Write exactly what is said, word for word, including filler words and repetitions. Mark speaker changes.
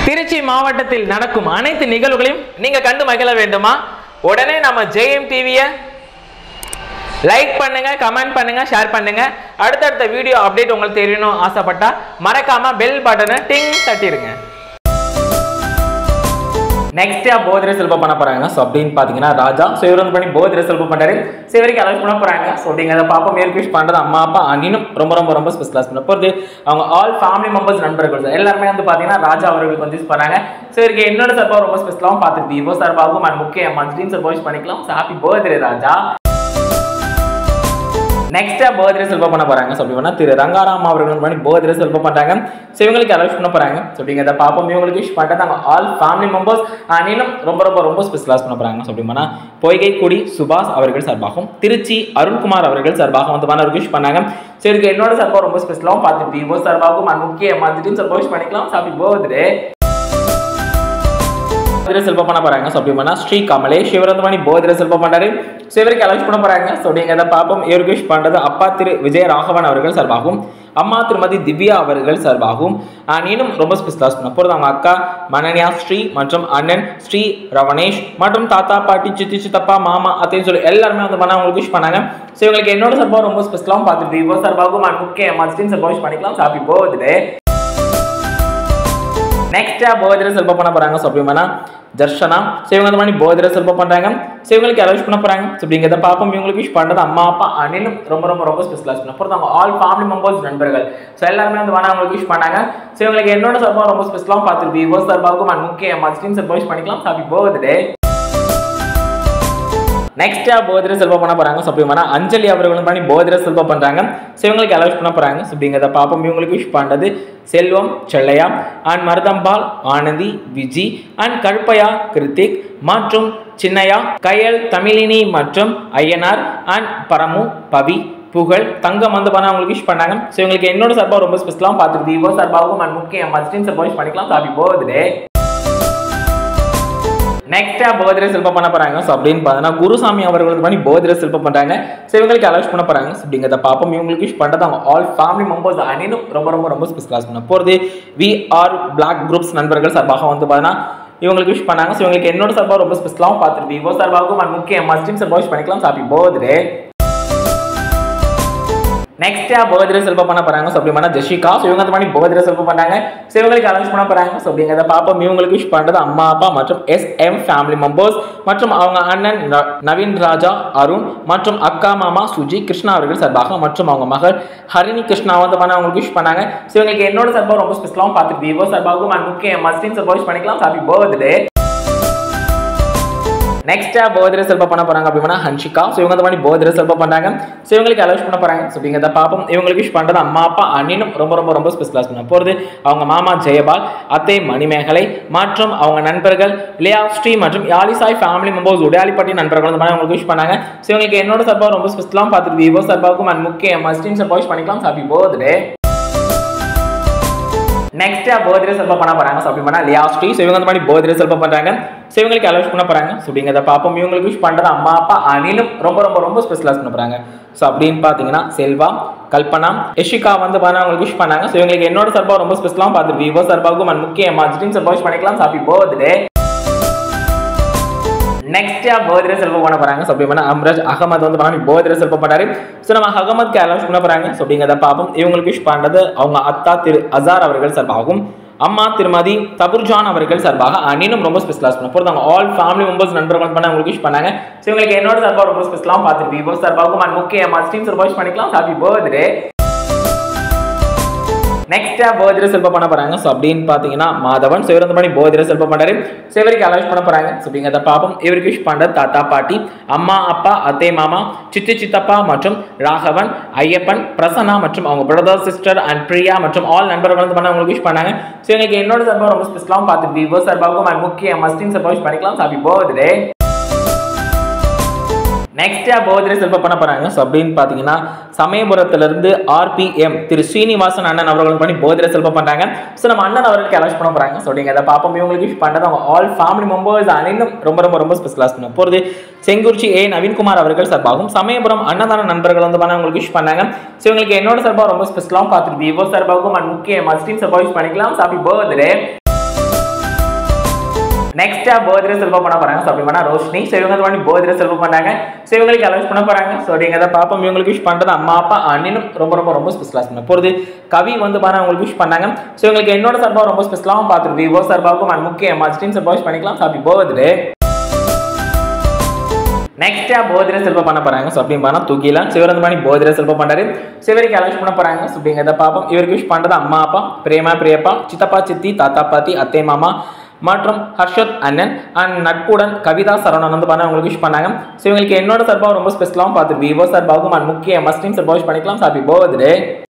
Speaker 1: திருச்சி மாவட்டத்தில் நடக்கும் அனைத்து நிகழ்வுகளையும் நீங்க கண்டு மகிழ வேண்டுமா? உடனே நம்ம ஜேஎம் டிவியை லைக் பண்ணுங்க, கமெண்ட் பண்ணுங்க, ஷேர் பண்ணுங்க. அடுத்தடுத்த வீடியோ அப்டேட் உங்களுக்கு தெரியணும் ஆசைப்பட்டா மறக்காம பெல் பட்டனை டிங் தட்டிடுங்க. நெக்ஸ்டா போதிர செல்வம் பண்ண போறாங்க. ஸோ அப்படின்னு பார்த்தீங்கன்னா ராஜா ஸோ இவர் வந்து பண்ணி போதிர செல்வம் பண்ணுறாரு. ஸோ இவருக்கு அலோஸ் பண்ண போறாங்க. ஸோ அப்படிங்கிறத பாப்பா மேற்கொண்டு பண்ணுறது அம்மா அப்பா அண்ணினும் ரொம்ப ரொம்ப ரொம்ப ஸ்பெஷலாக பண்ண போகிறது. அவங்க ஆல் ஃபேமிலி மெம்பர்ஸ் நண்பர்கள் எல்லாருமே வந்து பார்த்தீங்கன்னா ராஜா அவர்களுக்கு வந்து யூஸ் பண்ணாங்க. ஸோ இவருக்கு என்னோட சார்பாக ரொம்ப ஸ்பெஷலாகவும் பார்த்துட்டு விவோ சார்பாகவும் அண்ட் முக்கிய மந்த்லின் சார்பாக பண்ணிக்கலாம். So happy birthday Raja. நெக்ஸ்டா பர்த்டே செல்வம் பண்ண போறாங்க. ஸோ அப்படின்னா திரு ரங்காராம் அவர்கள் பண்ணி பர்த்டே செல்வம் பண்றாங்க. ஸோ இவங்களுக்கு அலோஸ் பண்ண போறாங்க. ஸோ அப்படிங்கிறத பாப்போம் இவங்களுக்கு விஷ் பண்ணிட்டு நாங்கள் ஆல் ஃபேமிலி மெம்பர்ஸ் இன்னும் ரொம்ப ரொம்ப ரொம்ப ஸ்பெஷலாக பண்ண போறாங்க. ஸோ அப்படின்னா பொய்கைக்குடி சுபாஷ் அவர்கள் சார்பாகவும் திருச்சி அருண்குமார் அவர்கள் சார்பாக வந்து பண்ண விஷ் பண்ணாங்க. ஸோ இதுக்கு என்னோட சார்பாக ரொம்ப ஸ்பெஷலாகவும் பார்த்து விவோ சார்பாகவும் முக்கிய மந்த்லின் சார்பாக விஷ் பண்ணிக்கலாம். Happy birthday. செல்வம் பண்ண போறாங்க. ஸோ அப்படின்னா ஸ்ரீ கமலேஷ் இவர் வந்து பண்ணி போதிர செல்வம் பண்றாரு. ஸோ இவருக்கு அலோஸ் பண்ண போறாங்க. ஸோ அப்படிங்கிறத பாப்போம் இவருக்கு விஷ் பண்றது அப்பா திரு விஜய ராகவன் அவர்கள் சார்பாகவும் அம்மா திருமதி திவ்யா அவர்கள் சார்பாகவும் இன்னும் ரொம்ப ஸ்பெஷலாக பண்ண போகிறது அவங்க அக்கா மனன்யா ஸ்ரீ மற்றும் அண்ணன் ஸ்ரீ ரவனேஷ் மற்றும் தாத்தா பாட்டி சித்தி சித்தப்பா மாமா அத்தைன்னு சொல்லி எல்லாருமே வந்து பண்ண அவங்களுக்கு விஷ் பண்ணாங்க. ஸோ இவங்களுக்கு என்னோட சார்பாக ரொம்ப ஸ்பெஷலாகவும் பார்த்துட்டு விவோ சார்பாகவும் முக்கிய மஸ்டின் சார்பாக விஷ் பண்ணிக்கலாம். Happy birthday. நெக்ஸ்டா பர்த்டே செல்வம் பண்ண போறாங்க. ஸோ அப்படின்னா தர்ஷனா ஸோ இவங்க வந்து பண்ணி பர்த்டே செல்வம் பண்றாங்க. ஸோ இவங்களுக்கு அலோஸ் பண்ண போறாங்க. ஸோ அப்படிங்கிறத பாப்போம் இவங்களுக்கு விஷ் பண்றது அம்மா அப்பா அண்ணனும் ரொம்ப ரொம்ப ரொம்ப ஸ்பெஷலாக பண்ண போகிறது அவங்க ஆல் ஃபேமிலி மெம்பர்ஸ் நண்பர்கள். ஸோ எல்லாருமே வந்து வேணா அவங்களுக்கு விஷ் பண்ணாங்க. ஸோ இவங்களுக்கு என்னோட சார்பாக ரொம்ப ஸ்பெஷலாகவும் பார்த்துட்டு விவோ சார்பாகவும் அண்ட் முக்கிய மஸ்டின் சார்பாக விஷ் பண்ணிக்கலாம். Happy birthday. நெக்ஸ்டா பர்த்டே செல்வம் பண்ண போறாங்க. ஸோ அப்படின்னா அஞ்சலி அவர்களும் பண்ணி பர்த்டே செல்வம் பண்றாங்க. ஸோ இவங்களுக்கு அலோஸ் பண்ண போறாங்க. ஸோ அப்படிங்கிறத பாப்போம் இவங்களுக்கு விஷ் பண்றது செல்வம் செல்லையா அண்ட் மருதம்பால் ஆனந்தி விஜி அண்ட் கருப்பையா கிருத்திக் மற்றும் சின்னையா கயல் தமிழினி மற்றும் ஐயனார் அண்ட் பரமு பவி புகழ் தங்கம் வந்து பண்ண அவங்களுக்கு விஷ் பண்ணாங்க. ஸோ இவங்களுக்கு என்னோட சார்பாக ரொம்ப ஸ்பெஷலாகவும் பார்த்துட்டு விவோ சார்பாகவும் அண்ட் முக்கிய மஸ்டின் சார்பாக விஷ் பண்ணிக்கலாம். Happy birthday. நெக்ஸ்டா பர்த்டே செல்வம் பண்ண போறாங்க. ஸோ அப்படின்னு பார்த்தீங்கன்னா குருசாமி அவர்கள் பண்ணி பர்த்டே செல்வம் பண்றாங்க. ஸோ இவங்களுக்கு அலோஸ் பண்ண போறாங்க. ஸோ அப்படிங்கிறத பாப்போம் இவங்களுக்கு விஷ் பண்றது அவங்க ஆல் ஃபேமிலி மெம்பர்ஸ் அணினும் ரொம்ப ரொம்ப ரொம்ப ஸ்பெஷலாக பண்ண போகிறது வி ஆர் பிளாக் குரூப்ஸ் நண்பர்கள் சார்பாக வந்து பார்த்தீங்கன்னா இவங்களுக்கு விஷ் பண்ணாங்க. ஸோ இவங்களுக்கு என்னோட சார்பாக ரொம்ப ஸ்பெஷலாகவும் பார்த்துட்டு விவோ சார்பாகவும் அண்ட் முக்கிய மஸ்டின் சார்பாக விஷ் பண்ணிக்கலாம். Happy birthday. நெக்ஸ்டா பர்த்டே செல்வம் பண்ண போறாங்க. ஸோ அப்படின்னா ஜெஷிகா ஸோ இவங்க பண்ணி பர்த்டே செல்வம் பண்ணாங்க. ஸோ இவங்களுக்கு அலோஸ் பண்ண போறாங்க. ஸோ அப்படிங்கிறத பாப்போம் இவங்களுக்கு விஷ் பண்றது அம்மா அப்பா மற்றும் எஸ் எம் ஃபேமிலி மெம்பர்ஸ் மற்றும் அவங்க அண்ணன் நவீன் ராஜா அருண் மற்றும் அக்கா மாமா சுஜி கிருஷ்ணா அவர்கள் சார்பாக மற்றும் அவங்க மகள் ஹரிணி கிருஷ்ணா வந்து பண்ண அவங்களுக்கு விஷ் பண்ணாங்க. ஸோ இவங்களுக்கு என்னோட சார்பாக ரொம்ப ஸ்பெஷலாகவும் பார்த்துட்டு விவோ சார்பாகவும் அண்ட் முக்கிய மஸ்டின் சார்பாக விஷ் பண்ணிக்கலாம். Happy birthday. நெக்ஸ்டா பர்த்டே செல்வம் பண்ண போறாங்க அப்படின்னா ஹன்ஷிகா ஸோ இவங்க வந்து பண்ணி பர்த்டே செல்வம் பண்றாங்க. ஸோ இவங்களுக்கு அலோஸ் பண்ண போறாங்க. ஸோ அப்படிங்கிறத பாப்போம் இவங்களுக்கு விஷ் பண்றது அம்மா அப்பா அண்ணினும் ரொம்ப ரொம்ப ரொம்ப ஸ்பெஷலாக பண்ண போகிறது அவங்க மாமா ஜெயபால் அத்தை மணிமேகலை மற்றும் அவங்க நண்பர்கள் லியா ஸ்ரீ மற்றும் யாலிசாய் ஃபேமிலி மெம்பர்ஸ் உடையாளிப்பட்டி நண்பர்கள் வந்து அவங்களுக்கு விஷ் பண்ணாங்க. ஸோ இவங்களுக்கு என்னோட சார்பாக ரொம்ப ஸ்பெஷலாகவும் பார்த்துட்டு விவோ சார்பாகவும் அண்ட் முக்கிய மஸ்டின் சார்பாக விஷ் பண்ணிக்கலாம். Happy birthday. நெக்ஸ்டா பர்த்டே செல்வம் பண்ண போறாங்க. ஸோ அப்படின்னா லியா ஸ்ரீ ஸோ இவங்க வந்து பண்ணி பர்த்டே செல்வம் பண்றாங்க. ஸோ இவங்களுக்கு அலோஸ் பண்ண போறாங்க. ஸோ அப்படிங்கிறத பாப்போம் இவங்களுக்கு விஷ் பண்றது அம்மா அப்பா அணிலும் ரொம்ப ரொம்ப ரொம்ப ஸ்பெஷலாக பண்ண போறாங்க. ஸோ அப்படின்னு பார்த்தீங்கன்னா செல்வா கல்பனா யஷிகா வந்து பண்ண அவங்களுக்கு விஷ் பண்ணாங்க. ஸோ இவங்களுக்கு என்னோட சார்பாக ரொம்ப ஸ்பெஷலாகவும் பார்த்துட்டு விவோ சார்பாகவும் அண்ட் முக்கிய மஸ்டின் சார்பாக விஷ் பண்ணிக்கலாம். Happy birthday. நெக்ஸ்டா பர்த்டே செல்வம் பண்ண போறாங்க. ஸோ அப்படின்னா அம்ராஜ் அகமது வந்து பண்ணி பர்த்டே செல்வம் பண்ணாரு. ஸோ நம்ம அகமதுக்கு அலோஸ் பண்ண போறாங்க. ஸோ அப்படிங்கிறத பாப்போம் இவங்களுக்கு விஷ் பண்றது அவங்க அத்தா திரு அசார் அவர்கள் சார்பாகவும் அம்மா திருமதி தபுர்ஜான் அவர்கள் சார்பாக அண்ணினும் ரொம்ப ஸ்பெஷலாக பண்ண போகிறது அவங்க ஆல் ஃபேமிலி மெம்பர்ஸ் நண்பர்கள் பண்ண அவங்களுக்கு விஷ் பண்ணாங்க. ஸோ இவங்களுக்கு என்னோட சார்பாக ரொம்ப ஸ்பெஷலாகவும் பார்த்துட்டு விவோ சார்பாகவும் அண்ட் முக்கிய மஸ்டின் சார்பாக விஷ் பண்ணிக்கலாம். Happy birthday. நெக்ஸ்டா பர்த்டே செல்வம் பண்ண போறாங்க. ஸோ அப்படின்னு பார்த்தீங்கன்னா மாதவன் ஸோ இவர் வந்து பண்ணி பர்த்டே செல்வம் பண்ணாரு. ஸோ இவருக்கு அலோஸ் பண்ண போறாங்க. ஸோ அப்படிங்கிறத பாப்போம் இவருக்கு விஷ் பண்றது தாத்தா பாட்டி அம்மா அப்பா அத்தை மாமா சித்தி சித்தப்பா மற்றும் ராகவன் ஐயப்பன் பிரசன்னா மற்றும் அவங்க பிரதர் சிஸ்டர் அண்ட் பிரியா மற்றும் ஆல் நண்பர்கள் வந்து பண்ண அவங்களுக்கு விஷ் பண்ணாங்க. ஸோ எனக்கு என்னோட சார்பாக ரொம்ப ஸ்பெஷலாகவும் பார்த்து விவோ சார்பாகவும் அண்ட் முக்கிய மஸ்டின் சார்பாக விஷ் பண்ணிக்கலாம். Happy birthday. நெக்ஸ்டா பர்த்டே செல்வம் பண்ண போறாங்க. ஸோ அப்படின்னு பார்த்தீங்கன்னா சமயபுரத்திலிருந்து ஆர்பிஎம் திரு ஸ்ரீனிவாசன் அண்ணன் அவர்கள் பண்ணி பர்த்டே செல்வம் பண்றாங்க. ஸோ நம்ம அண்ணன் அவர்களுக்கு அலோஸ் பண்ண போறாங்க. ஸோ அப்படிங்கிறத பாப்போம் இவங்களுக்கு விஷ் பண்றது அவங்க ஆல் ஃபேமிலி மெம்பர்ஸ் அனைவரும் ரொம்ப ரொம்ப ரொம்ப ஸ்பெஷலாக பண்ண போகிறது செங்குறிச்சி ஏ நவீன்குமார் அவர்கள் சார்பாகவும் சமயபுரம் அன்னதான நண்பர்கள் வந்து பண்ண அவங்களுக்கு விஷ் பண்ணாங்க. ஸோ இவங்களுக்கு என்னோட சார்பாக ரொம்ப ஸ்பெஷலாகவும் பார்த்துட்டு விவோ சார்பாகவும் அண்ட் முக்கிய மஸ்டின் சார்பாக விஷ் பண்ணிக்கலாம். Happy birthday. நெக்ஸ்டா பர்த்டே செலிப்ரேட் பண்ண போறாங்க. ஸோ அப்படி பண்ணா ரோஷினி. ஸோ இவங்க வந்து பர்த்டே செலிப்ரேட் பண்ணாங்க. ஸோ இவங்களுக்கு அலௌன்ஸ் பண்ண போறாங்க. ஸோ நீங்க அதை பார்ப்போம். இவங்களுக்கு விஷ் பண்றது அம்மா அப்பா அண்ணனும் ரொம்ப ரொம்ப ரொம்ப ஸ்பெஷலா பண்ண போறது. கவி வந்து பாருங்க உங்களுக்கு விஷ் பண்ணாங்க. ஸோ இவங்களுக்கு என்னோட சார்பாக ரொம்ப ஸ்பெஷலாகவும் பார்த்துட்டு விவோ சார்பாகவும் அண்ட் முக்கியமா ஸ்டீம் சார்பாக விஷ் பண்ணிக்கலாம். ஸோ அப்படி பர்த்டே நெக்ஸ்டா பர்த்டே செலிப்ரேட் பண்ண போறாங்க. ஸோ அப்படி பண்ணா தூக்கிலாம் சிவரந்த மணி பர்த்டே செலிப்ரேட் பண்றாரு. சிவருக்கு அலௌன்ஸ் பண்ண போறாங்க. ஸோ அப்படிங்கிறத பார்ப்போம். இவருக்கு விஷ் பண்றது அம்மா அப்பா பிரேமா பிரியப்பா சித்தப்பா சித்தி தாத்தா பாட்டி அத்தை மாமா மற்றும் ஹர்ஷத் அண்ணன் அண்ட் நட்புடன் கவிதா சரவணன் வந்து பண்ண உங்களுக்கு விஷ் பண்ணாங்க. ஸோ இவங்களுக்கு என்னோட சார்பாக ரொம்ப ஸ்பெஷலாகவும் பார்த்துட்டு விவோ சார்பாகவும் அண்ட் முக்கிய மஸ்லிம் சார்பாக விஷ் பண்ணிக்கலாம். Happy birthday.